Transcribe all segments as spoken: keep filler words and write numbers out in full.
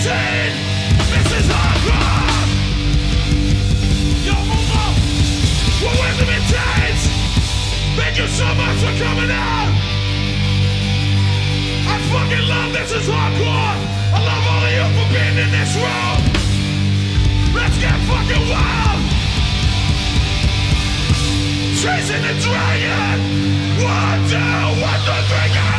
nicotine. This is hardcore. Yo, Momo, we're with them in chains. Thank you so much for coming out. I fucking love This Is Hardcore. I love all of you for being in this room. Let's get fucking wild. Chasing the dragon. One, two, one, two, three, go.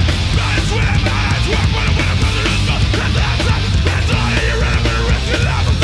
That's all you're running for the rest of your life.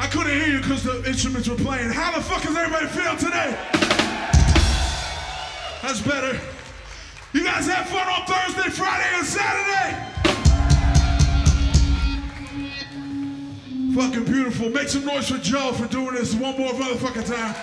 I couldn't hear you because the instruments were playing. How the fuck does everybody feel today? That's better. You guys have fun on Thursday, Friday, and Saturday? Fucking beautiful. Make some noise for Joe for doing this one more motherfucking time.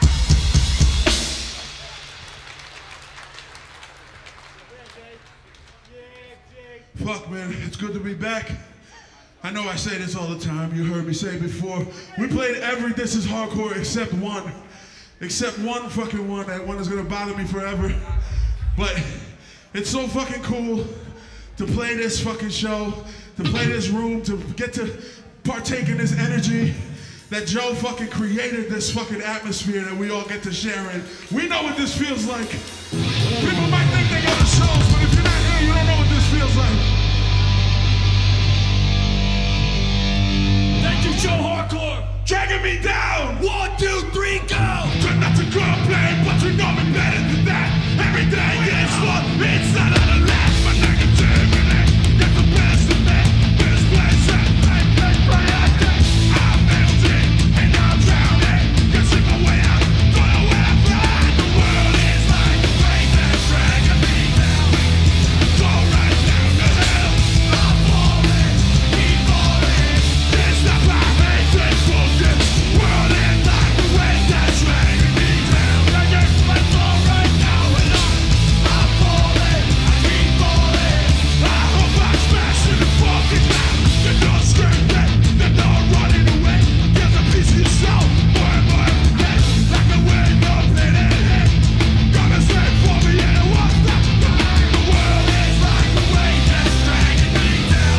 Fuck, man, it's good to be back. I know I say this all the time. You heard me say it before. We played every This Is Hardcore except one. Except one fucking one. That one is gonna bother me forever. But it's so fucking cool to play this fucking show, to play this room, to get to partake in this energy that Joe fucking created, this fucking atmosphere that we all get to share in. We know what this feels like. People might think they go to shows, but if you're not here, you don't know what this feels like. Thank you, Joe Hardcore. Dragging me down. One, two, three, go. Try not to complain, but you know me better than that. Every day is fun. It's not out of last, but negativity gets the best of me. This place is like this way I think. I'm empty and I'm drowning. Can't see my way out. Don't know where I'm from. The world is like a rain that's dragging me down. Go right down the hill. I'm falling, keep falling. This stuff I hate, this bullshit. World is like a rain that's dragging me down. I just might fall right now and on. I'm falling, I keep falling. I hope I smash in the fucking ground. There's no screaming, there's no running away. There's a piece of your soul, more and more every day. Like a wave of it and it. Gonna straight for me and it won't stop. The world is like a wave that's dragging me down.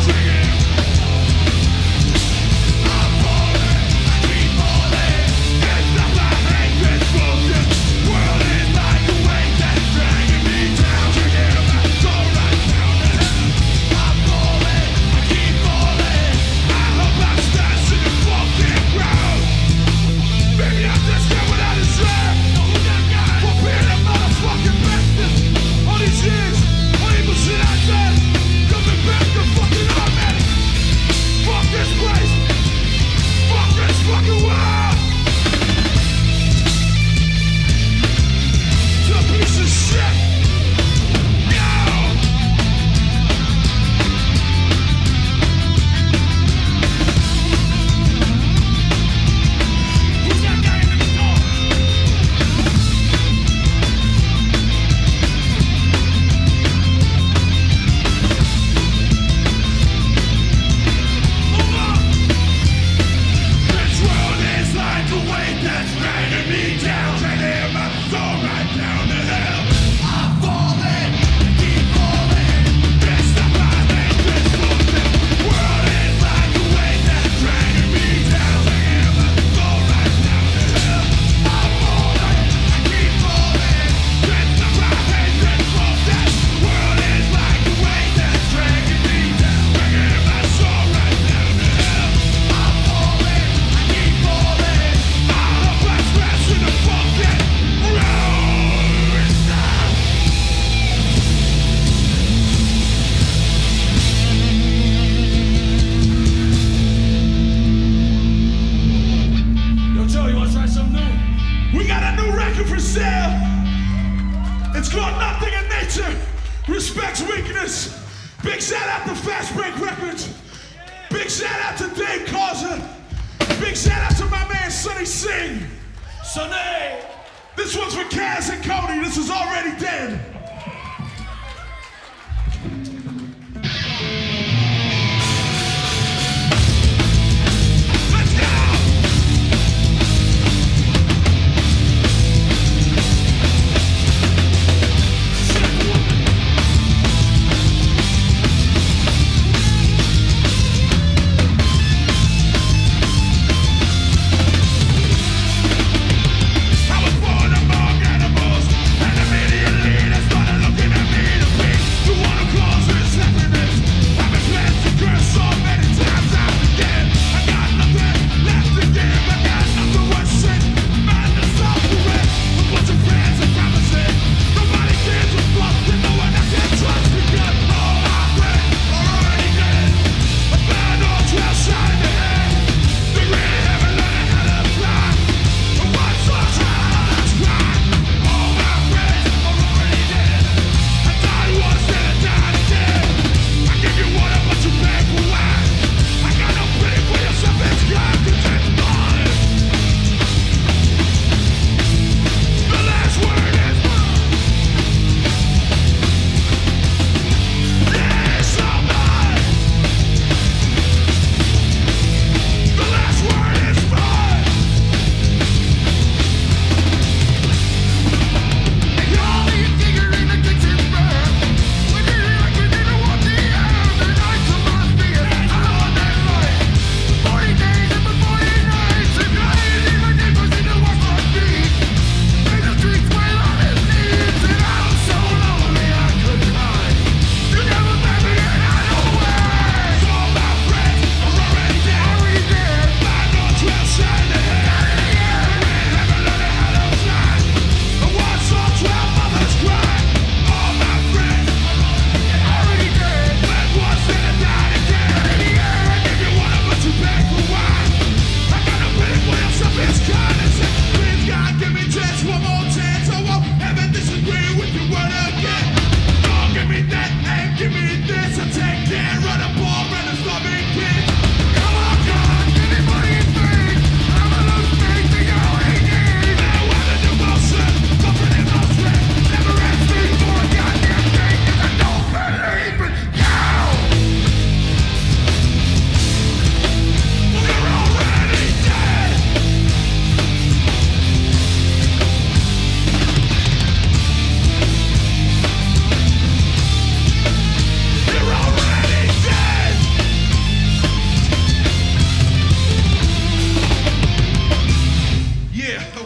I'm falling, I keep falling. It's not I hate this bullshit. World is like a wave that's dragging me down. Go right down the hill. I'm falling, I keep falling. I hope I smash in the fucking ground. Maybe I'm just here without a share. For being a motherfucking bastard. All these years, all evil shit I said. Coming back to fucking army. Fuck this place. Fuck this fucking world. It's a piece of shit. No. Who's that guy in the door? Move on. This world is like a wave that's dragging me down. Dragging my soul right down the hill. I'm falling, keep falling. This stuff I hate, this bullshit. World is like a wave that's dragging me down. Dragging my soul right down the hill. I'm falling, I keep falling. This stuff I hate, this bullshit. World is like a wave that's dragging me down. Dragging my soul right down the hill. I'm falling, I keep falling. I hope I smash in the fucking road. Stop. Yo, Joe, you wanna try something new? We got a new record for sale. It's called Nothing in Nature Respects Weakness. Big shout out to Fast Break Records. Big shout out to Dave Causa. Big shout out to my man Sonny Singh. Sonny! This one's for Kaz and Cody. This is Already Dead. Let's go! I was born among animals, and immediately that's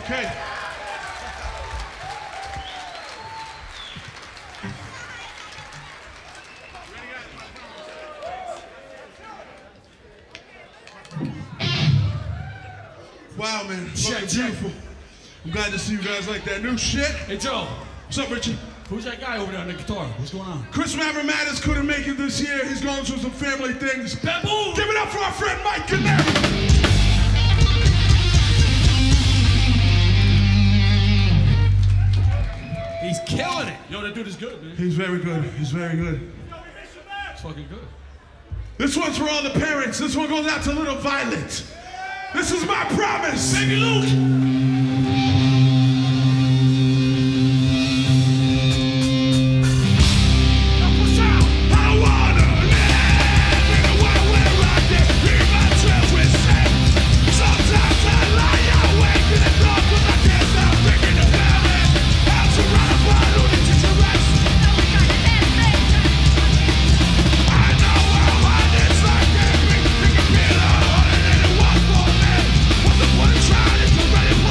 Okay. Wow, man. Check, Fucking check. beautiful. I'm glad to see you guys like that new shit. Hey, Joe. What's up, Richie? Who's that guy over there on the guitar? What's going on? Chris Mavromatis couldn't make it this year. He's going through some family things. Baboon! Give it up for our friend Mike Canary. He's killing it. Yo, that dude is good, man. He's very good. He's very good. It's fucking good. This one's for all the parents. This one goes out to little Violet. This is my promise. Baby Luke! Trying to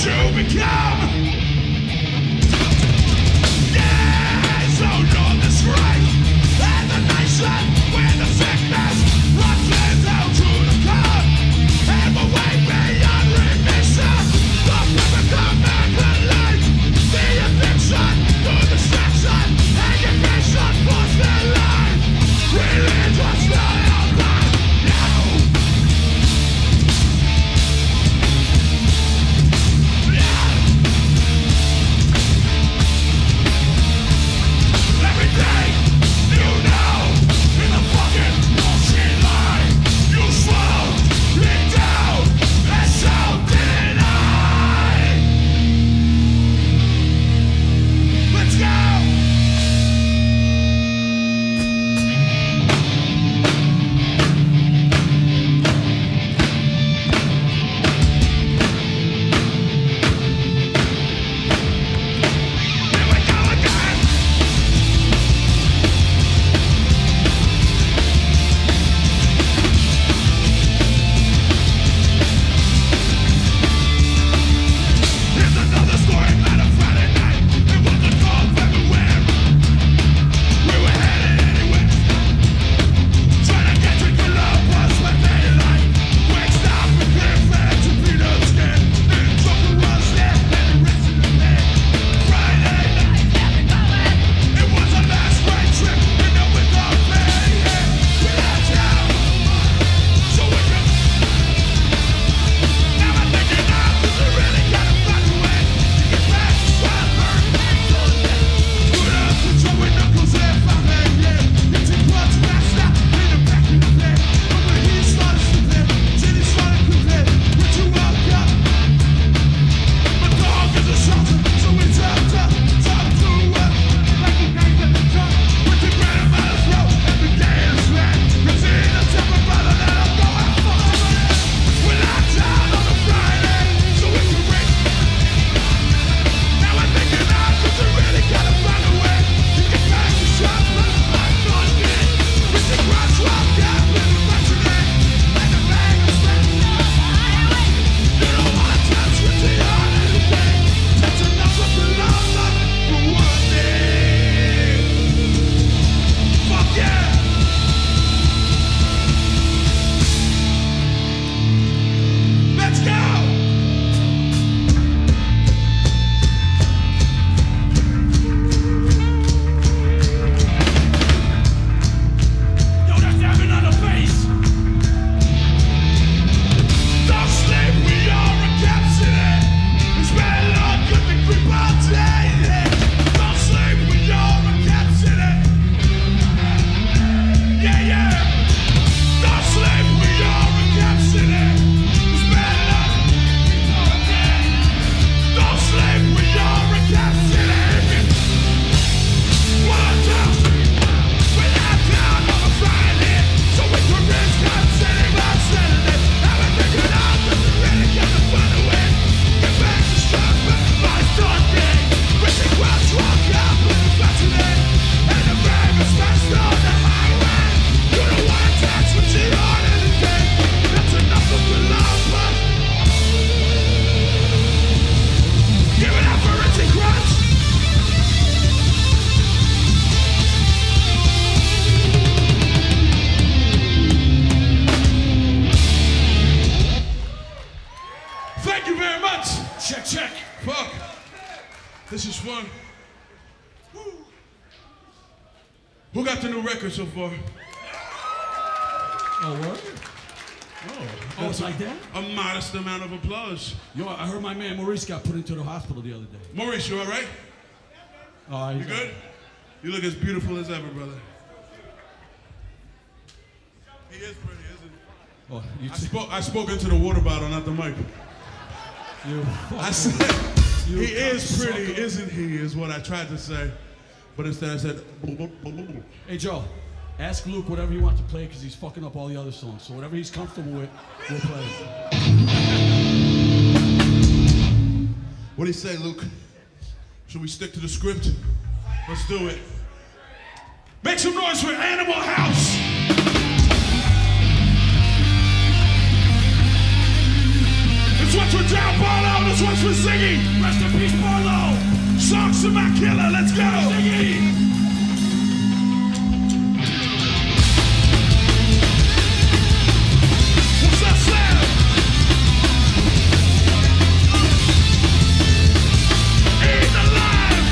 you become. Yeah, so know the strength and the nation with the sickness runs out to the core and the way beyond remission. The chemical life, the addiction to distraction, education force their life. Religion's still out by now. Check, check. Fuck. This is fun. Woo. Who got the new record so far? Oh, what? Oh, oh, it's like that? A modest amount of applause. Yo, I heard my man Maurice got put into the hospital the other day. Maurice, you all right? Oh, you good? You look as beautiful as ever, brother. He is pretty, isn't he? Oh, you I, spoke, I spoke into the water bottle, not the mic. You I said, you he is pretty, sucker. isn't he, is what I tried to say. But instead I said, boom, boom, boom, boom. Hey, Joe, ask Luke whatever he wants to play because he's fucking up all the other songs. So whatever he's comfortable with, we'll play it. What do you say, Luke? Should we stick to the script? Let's do it. Make some noise for Animal House! It's This one's for John Barlow, this one's for Ziggy. Rest in peace, Barlow. Songs to my killer, let's go. Ziggy. What's up, Slam? Eat alive.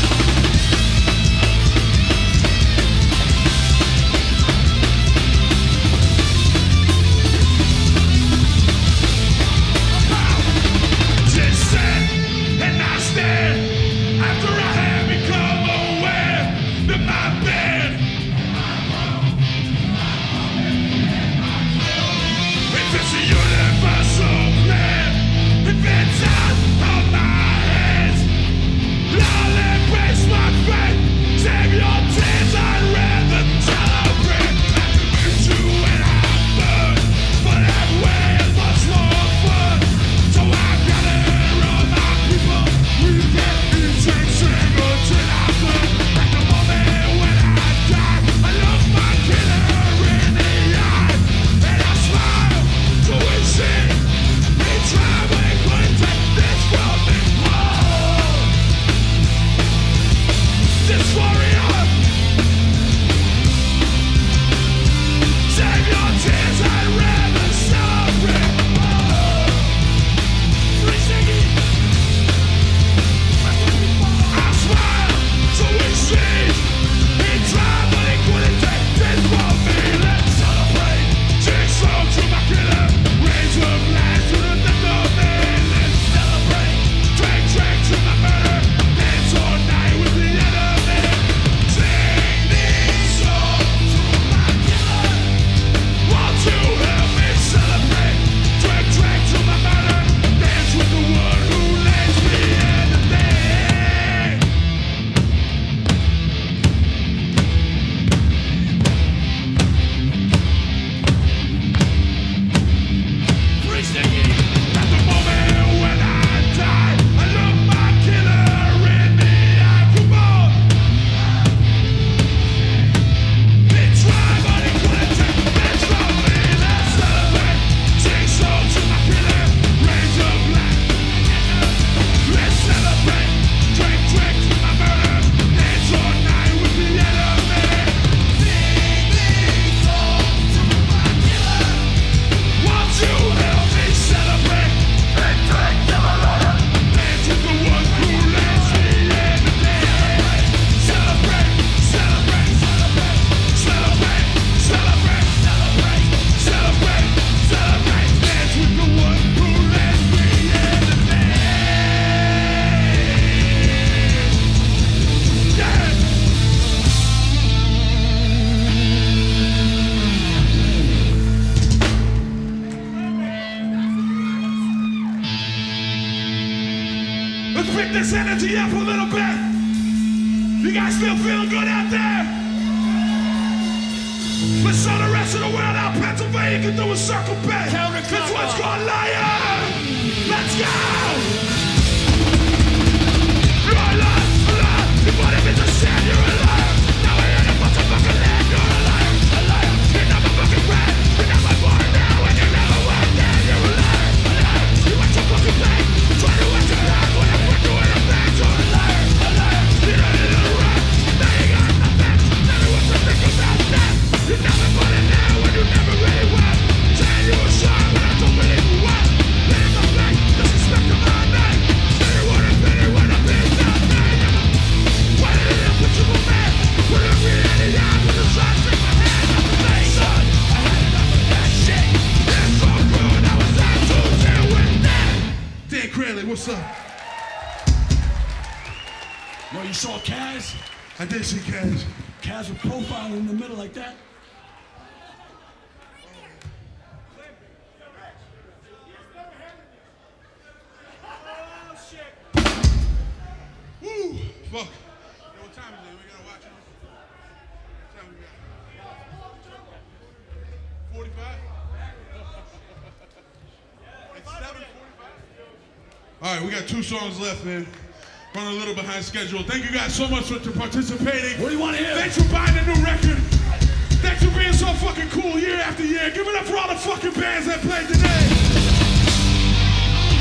Just sit and I stand after I have become aware that my bed if it's a universal plan, if it's out of my hands, I'll embrace my fate. Save your tears, I'd rather celebrate. I can meet you when I'm done, but that way is much more fun. So I gather all my people, we get each and single till I burn. At the moment when I die, I look my killer in the eye, and I smile. So we see, we try, we couldn't take this from me. Whoa. This warrior, save your tears, I'd rather celebrate. Whoa. Free singing. I smile, so we see, he tried, but he couldn't take this from me. Let's celebrate. Jigsaw to my killer, raise up lights to the death of me. Let's celebrate. Drink, drink to my murder, dance all night with the enemy. Sing these songs to my killer. Won't you help me celebrate? Drink, drink to my murder, dance with the one who lays me in the day. Free singing. At the moment when I die, I look my killer in the eye. Come on. He tried, but he couldn't take this from me. Let's celebrate. Sing songs to my killer, raise up light. Let's celebrate. Drink, drink to my murder, dance all night with the enemy. Sing these songs to my killer. Won't you help me celebrate? Drink, drink to my murder, dance with the one who lets me in the day. Celebrate, celebrate, celebrate, celebrate, celebrate, celebrate, celebrate, celebrate, dance with the one who lets me in the day. Yeah. Let's pick this energy up a little bit. You guys still feeling good out there? Let's show the rest of the world how Pennsylvania can do a circle back. This one's called Lion. Let's go. You're alive, alive. You want to be the sand, you're a liar. Now we're in a bunch of fucking land. You're a liar, a liar. You're never fucking right. You're never born now and you never were there. You're a liar, a liar. You want your fucking pain. Try to act your life when I put you in a bag. You're a liar, a liar. You don't need a right. Now you got nothing. Never what to think about that. You never put it now when you never really were. Saying you were shy when I don't believe you were. Letting my face, disrespect to my name. Say you want to pity when I feel nothing. Why did it put you on me? Put it in the eyes when the sun shake my hand up the face. Son, I had enough of that shit. It's so good, I was out to deal with that. Dan Cranley, what's up? Yo, you saw Kaz? I did see Kaz. Kaz with profile in the middle like that. Woo! Fuck. Yo, what time is it? We gotta watch it. What time we got? forty-five? It's seven forty-five? All right, we got two songs left, man. Running a little behind schedule. Thank you guys so much for participating. What do you want to hear? Thanks for buying the new record. Thanks for being so fucking cool year after year. Give it up for all the fucking bands that played today.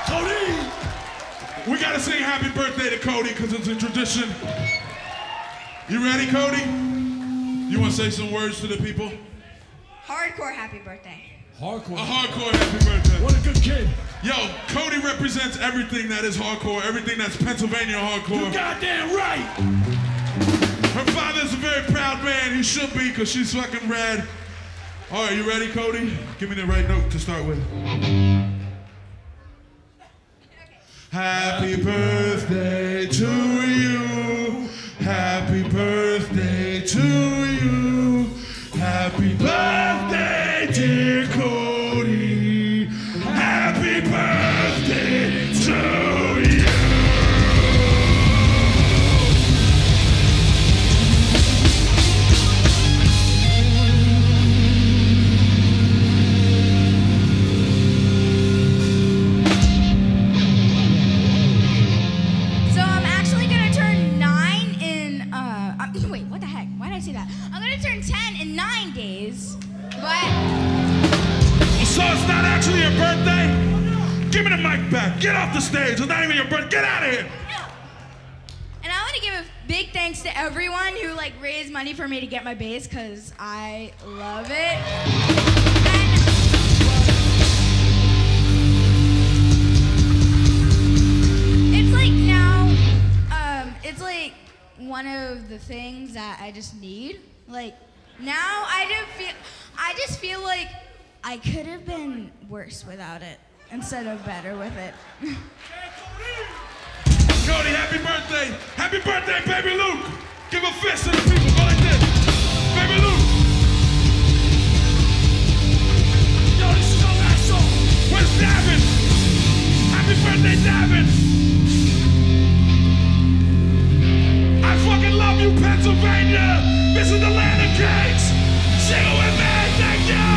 Cody! We gotta sing happy birthday to Cody because it's a tradition. You ready, Cody? You wanna say some words to the people? Hardcore happy birthday. Hardcore. A hardcore happy birthday. What a good kid. Yo, Cody represents everything that is hardcore, everything that's Pennsylvania hardcore. You goddamn right. Her father's a very proud man. He should be, because she's fucking rad. All right, you ready, Cody? Give me the right note to start with. Happy birthday to you. Happy birthday to you. Happy birthday, dear Cody. Happy birthday to you. So I'm actually gonna turn nine in, uh, uh, wait, what the heck? Why did I say that? I'm gonna turn ten in nine days, but So it's not actually your birthday? Give me the mic back. Get off the stage. It's not even your birthday. Get out of here. And I want to give a big thanks to everyone who like raised money for me to get my bass because I love it. And it's like now, um, it's like one of the things that I just need. Like now, I do feel, I just feel like I could have been worse without it instead of better with it. Cody, happy birthday. Happy birthday, Baby Luke. Give a fist to the people. Go like this. Baby Luke. Yo, this is our last song. Where's Davin? Happy birthday, Davin. I fucking love you, Pennsylvania. This is the land of kings. Sing it with me. Thank you.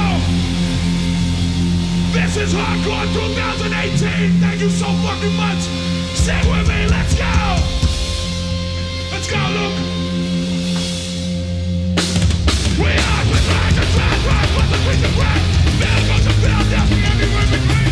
This is Hardcore twenty eighteen. Thank you so fucking much. Sing with me. Let's go. Let's go, Luke. We are the trying to try, but the creature breath. Build, but the build, yes, we everywhere we